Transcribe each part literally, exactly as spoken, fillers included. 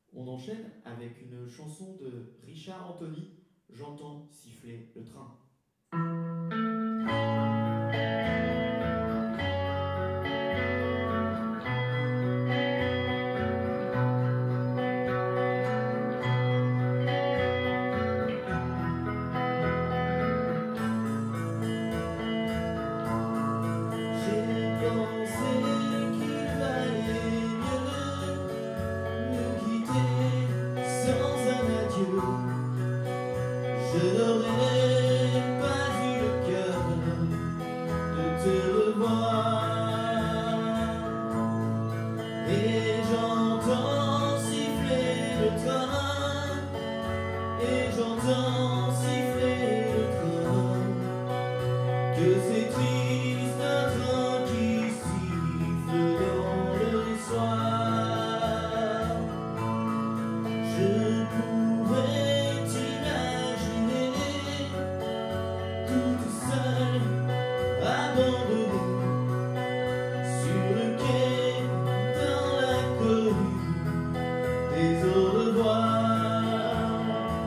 On enchaîne avec une chanson de Richard Anthony, J'entends siffler le train. Je n'aurais pas eu le cœur de te revoir. Et j'entends siffler le train, et j'entends siffler le train. Que c'est triste un train qui siffle dans le soir. Je pourrais t'imaginer toute seule, abandonnée sur le quai dans l'inconnu des au revoir.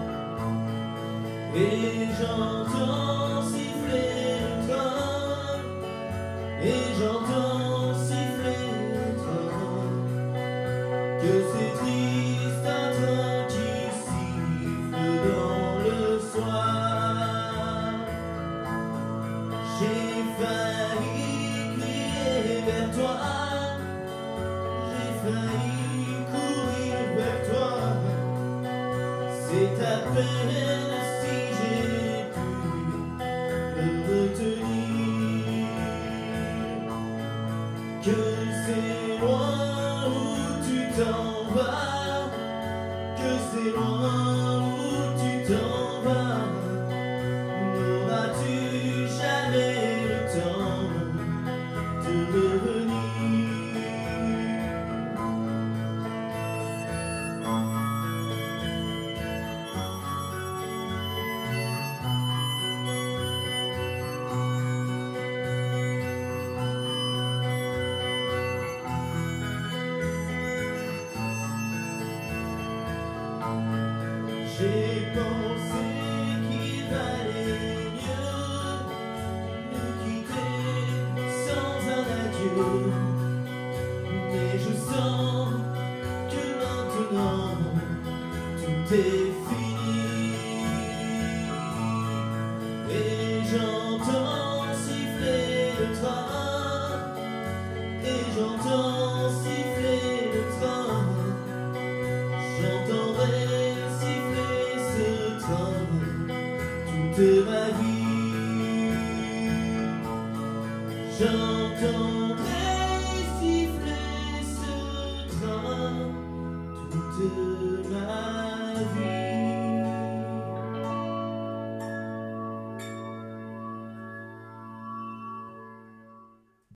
Et j'entends siffler le train, et j'entends siffler le train. Que c'est triste un train qui siffle dans le soir. J'ai failli crier vers toi, j'ai failli courir vers toi. C'est à peine si j'ai pu le retenir. Que c'est loin où tu t'en vas, que c'est loin où tu t'en vas. N'auras-tu jamais le temps de revenir? J'ai pensé qu'il valait mieux nous quitter sans un adieu. Mais je sens que maintenant tout est fini. Et j'entends siffler le train, et j'entends siffler le train. J'entendrai siffler ce train toute ma vie. J'entends